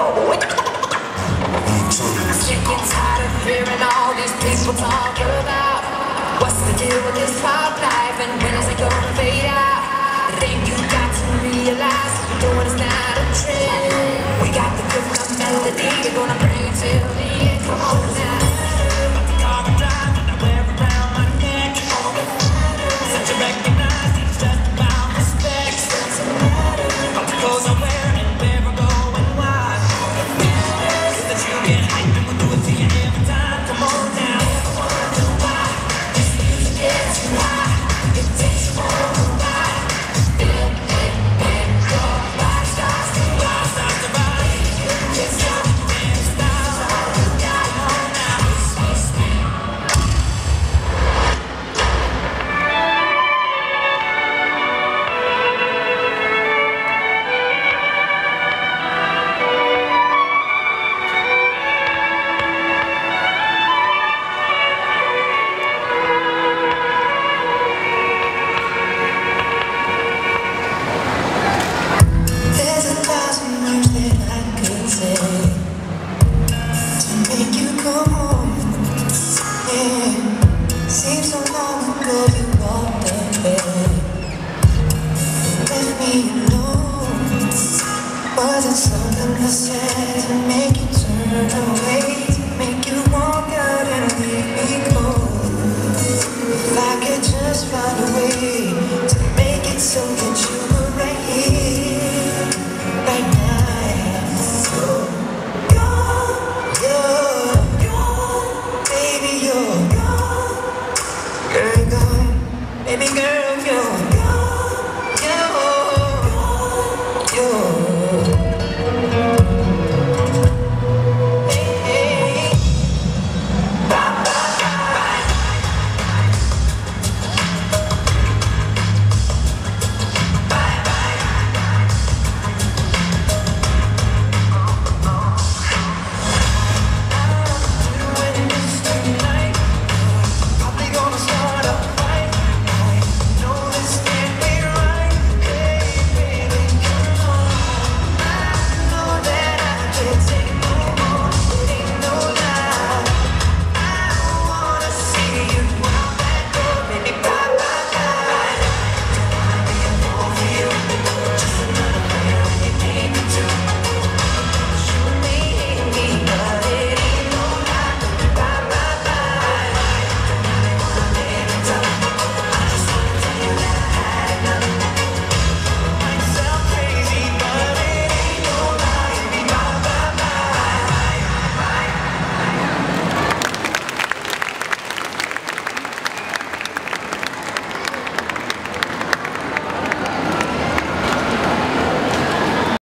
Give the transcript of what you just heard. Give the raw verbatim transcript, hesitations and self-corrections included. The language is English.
Sick and tired of hearing all these people talk about what's the deal with this pop life and when is it gonna fade out? I think you got to realize what you're doing is not a trend. We got the gift of melody, we're gonna bring it till the end. Come on now. Seems so long ago you walked away. Left me alone. Was it something I said to make you turn away, to make you walk out and leave me cold? If I could just find a way to make it so